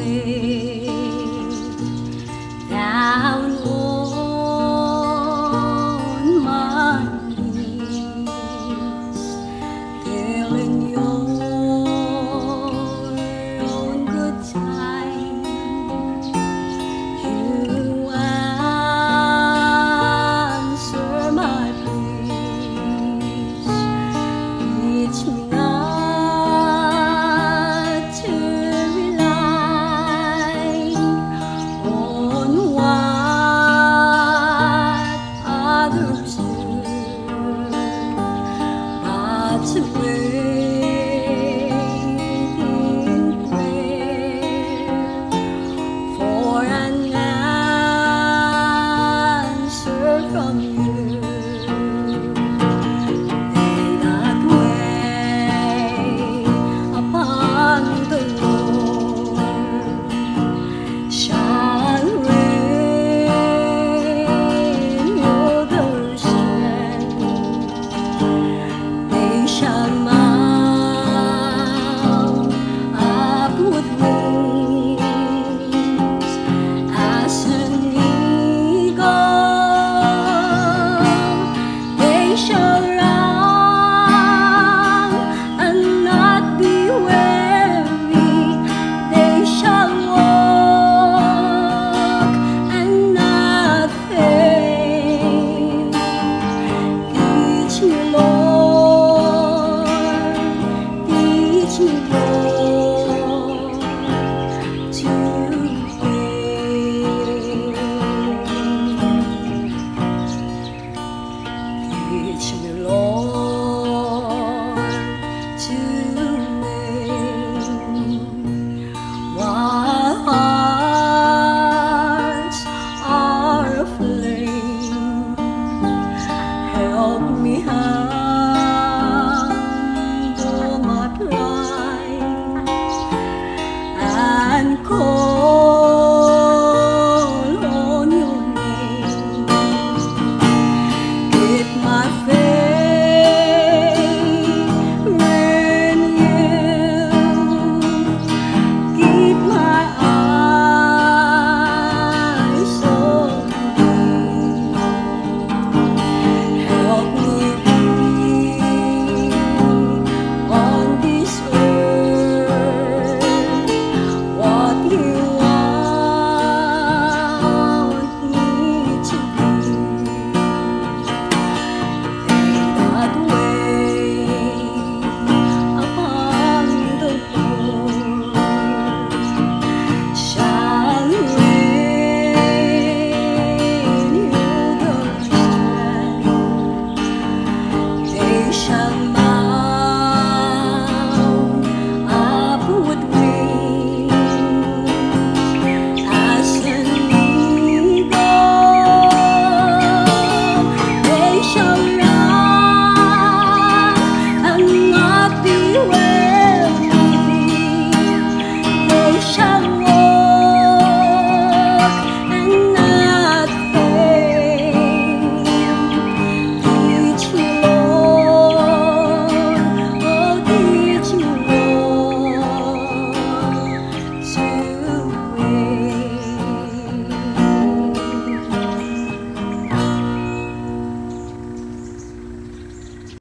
down on my knees, feeling your own good time. You answer my pleas, teach me not to rely on what others do, but to wait in prayer for an answer from you. They that wait upon the Lord shall renew their strength. They shall mount up with wings as an eagle. They shall run and not be weary. They shall walk and not faint. Teach me, Lord, teach me, Lord, to wait. Teach me, Lord, to wait. While hearts are aflame, help me handle my pride and call